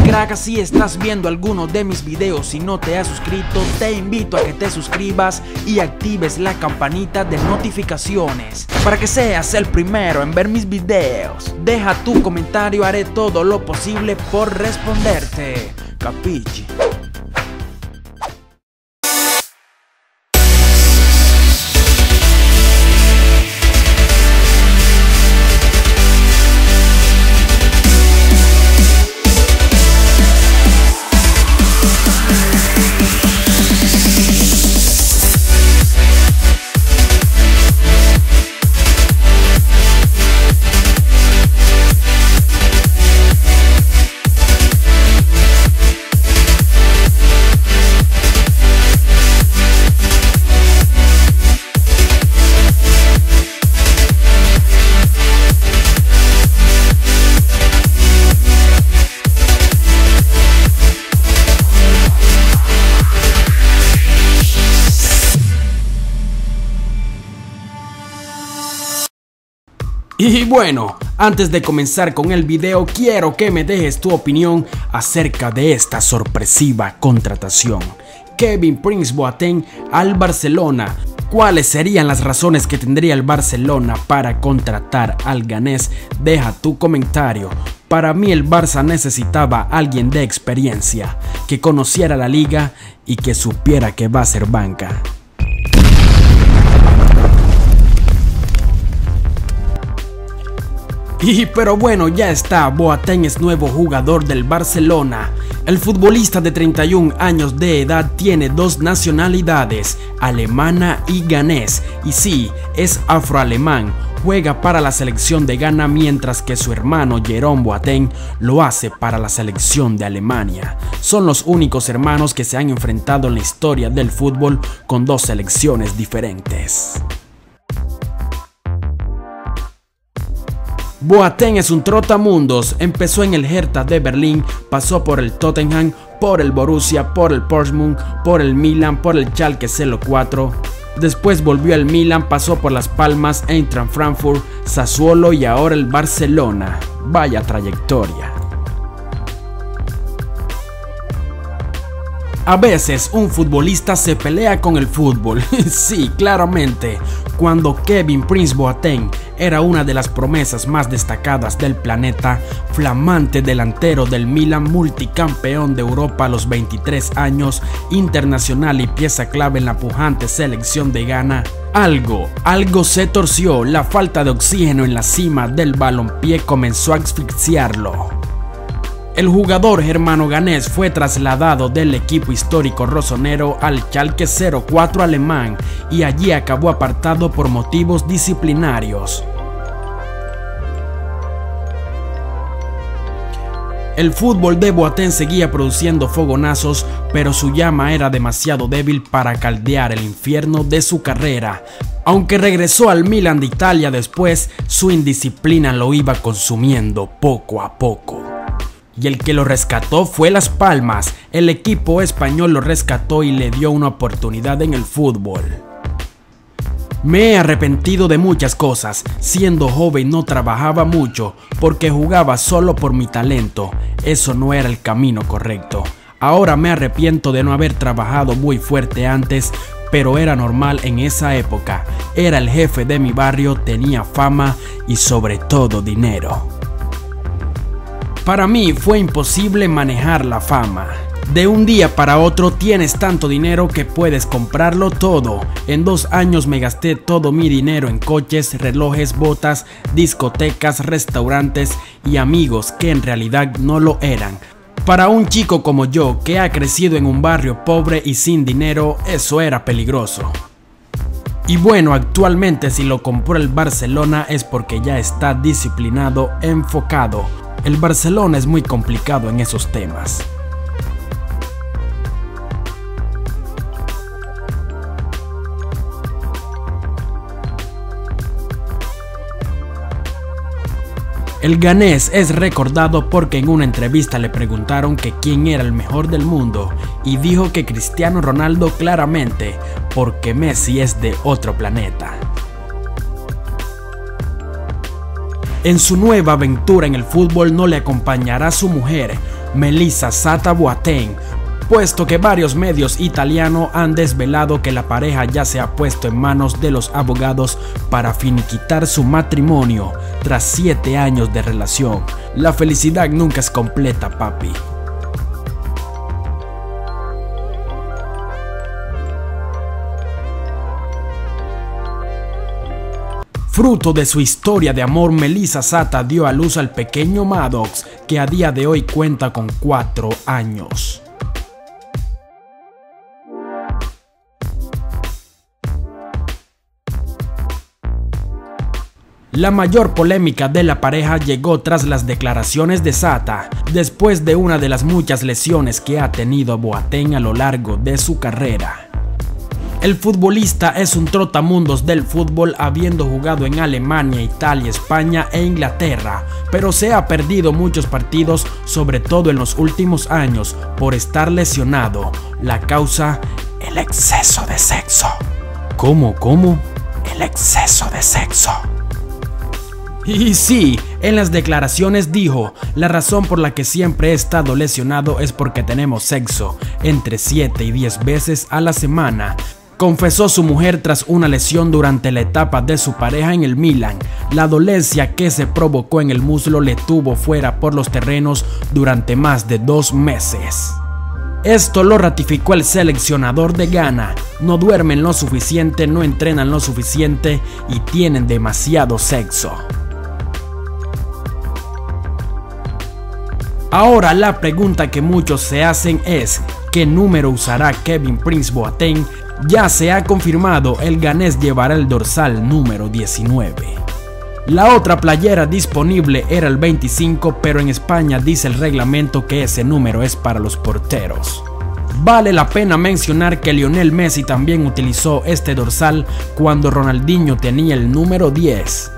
crack, si estás viendo alguno de mis videos y no te has suscrito, te invito a que te suscribas y actives la campanita de notificaciones para que seas el primero en ver mis videos. Deja tu comentario, haré todo lo posible por responderte. Capichi? Y bueno, antes de comenzar con el video, quiero que me dejes tu opinión acerca de esta sorpresiva contratación. Kevin Prince Boateng al Barcelona. ¿Cuáles serían las razones que tendría el Barcelona para contratar al ganés? Deja tu comentario. Para mí el Barça necesitaba a alguien de experiencia, que conociera la liga y que supiera que va a ser banca. Pero bueno, ya está, Boateng es nuevo jugador del Barcelona. El futbolista de 31 años de edad tiene dos nacionalidades, alemana y ganés, y sí, es afroalemán. Juega para la selección de Ghana, mientras que su hermano Jerome Boateng lo hace para la selección de Alemania. Son los únicos hermanos que se han enfrentado en la historia del fútbol con dos selecciones diferentes. Boateng es un trotamundos, empezó en el Hertha de Berlín, pasó por el Tottenham, por el Borussia, por el Portsmouth, por el Milan, por el Schalke 04. Después volvió al Milan, pasó por Las Palmas, Eintracht Frankfurt, Sassuolo y ahora el Barcelona. Vaya trayectoria. A veces un futbolista se pelea con el fútbol, sí, claramente. Cuando Kevin Prince Boateng era una de las promesas más destacadas del planeta, flamante delantero del Milan, multicampeón de Europa a los 23 años, internacional y pieza clave en la pujante selección de Ghana, algo se torció. La falta de oxígeno en la cima del balompié comenzó a asfixiarlo. El jugador germano-ganés fue trasladado del equipo histórico rosonero al Schalke 04 alemán y allí acabó apartado por motivos disciplinarios. El fútbol de Boateng seguía produciendo fogonazos, pero su llama era demasiado débil para caldear el infierno de su carrera. Aunque regresó al Milan de Italia después, su indisciplina lo iba consumiendo poco a poco. Y el que lo rescató fue Las Palmas. El equipo español lo rescató y le dio una oportunidad en el fútbol. Me he arrepentido de muchas cosas. Siendo joven no trabajaba mucho porque jugaba solo por mi talento. Eso no era el camino correcto. Ahora me arrepiento de no haber trabajado muy fuerte antes, pero era normal en esa época. Era el jefe de mi barrio, tenía fama y sobre todo dinero. Para mí fue imposible manejar la fama. De un día para otro tienes tanto dinero que puedes comprarlo todo. En 2 años me gasté todo mi dinero en coches, relojes, botas, discotecas, restaurantes y amigos que en realidad no lo eran. Para un chico como yo que ha crecido en un barrio pobre y sin dinero, eso era peligroso. Y bueno, actualmente si lo compró el Barcelona es porque ya está disciplinado, enfocado. El Barcelona es muy complicado en esos temas. El ganés es recordado porque en una entrevista le preguntaron que quién era el mejor del mundo y dijo que Cristiano Ronaldo claramente, porque Messi es de otro planeta. En su nueva aventura en el fútbol no le acompañará su mujer, Melissa Sata Boateng, puesto que varios medios italianos han desvelado que la pareja ya se ha puesto en manos de los abogados para finiquitar su matrimonio tras 7 años de relación. La felicidad nunca es completa, papi. Fruto de su historia de amor, Melissa Sata dio a luz al pequeño Maddox, que a día de hoy cuenta con 4 años. La mayor polémica de la pareja llegó tras las declaraciones de Sata, después de una de las muchas lesiones que ha tenido Boateng a lo largo de su carrera. El futbolista es un trotamundos del fútbol, habiendo jugado en Alemania, Italia, España e Inglaterra, pero se ha perdido muchos partidos, sobre todo en los últimos años, por estar lesionado. La causa: el exceso de sexo. ¿Cómo? El exceso de sexo. Y sí, en las declaraciones dijo: la razón por la que siempre he estado lesionado es porque tenemos sexo entre 7 y 10 veces a la semana. Confesó su mujer tras una lesión durante la etapa de su pareja en el Milan. La dolencia que se provocó en el muslo le tuvo fuera por los terrenos durante más de 2 meses. Esto lo ratificó el seleccionador de Ghana: no duermen lo suficiente, no entrenan lo suficiente y tienen demasiado sexo. Ahora la pregunta que muchos se hacen es: ¿qué número usará Kevin Prince Boateng? Ya se ha confirmado, el ganés llevará el dorsal número 19. La otra playera disponible era el 25, pero en España dice el reglamento que ese número es para los porteros. Vale la pena mencionar que Lionel Messi también utilizó este dorsal cuando Ronaldinho tenía el número 10.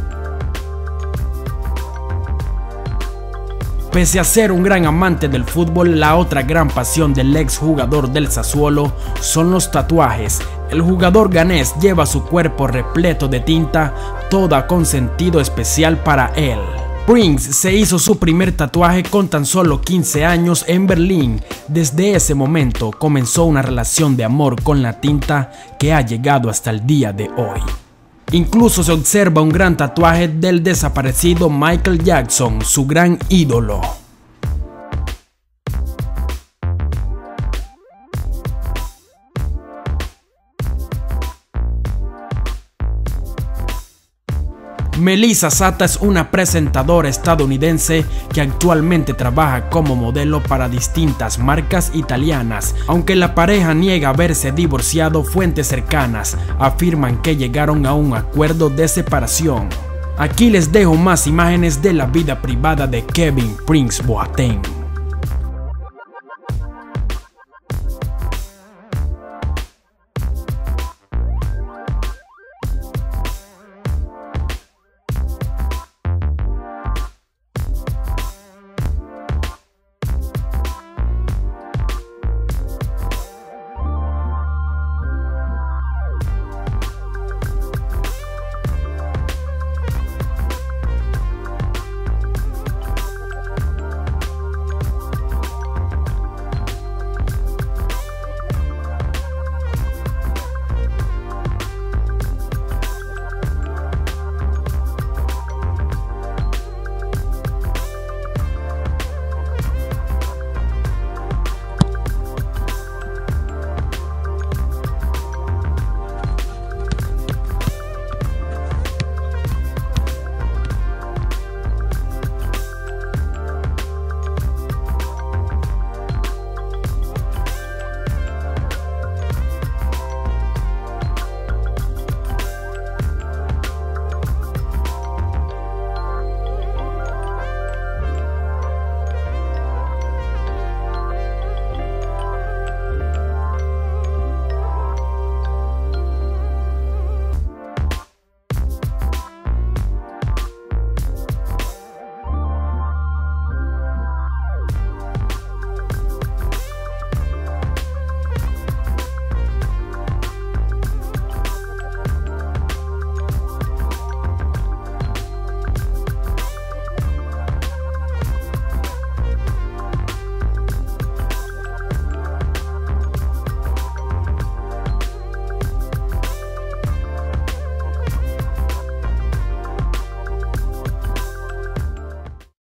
Pese a ser un gran amante del fútbol, la otra gran pasión del ex jugador del Sassuolo son los tatuajes. El jugador ganés lleva su cuerpo repleto de tinta, toda con sentido especial para él. Prince se hizo su primer tatuaje con tan solo 15 años en Berlín. Desde ese momento comenzó una relación de amor con la tinta que ha llegado hasta el día de hoy. Incluso se observa un gran tatuaje del desaparecido Michael Jackson, su gran ídolo. Melissa Sata es una presentadora estadounidense que actualmente trabaja como modelo para distintas marcas italianas. Aunque la pareja niega haberse divorciado, fuentes cercanas afirman que llegaron a un acuerdo de separación. Aquí les dejo más imágenes de la vida privada de Kevin Prince Boateng.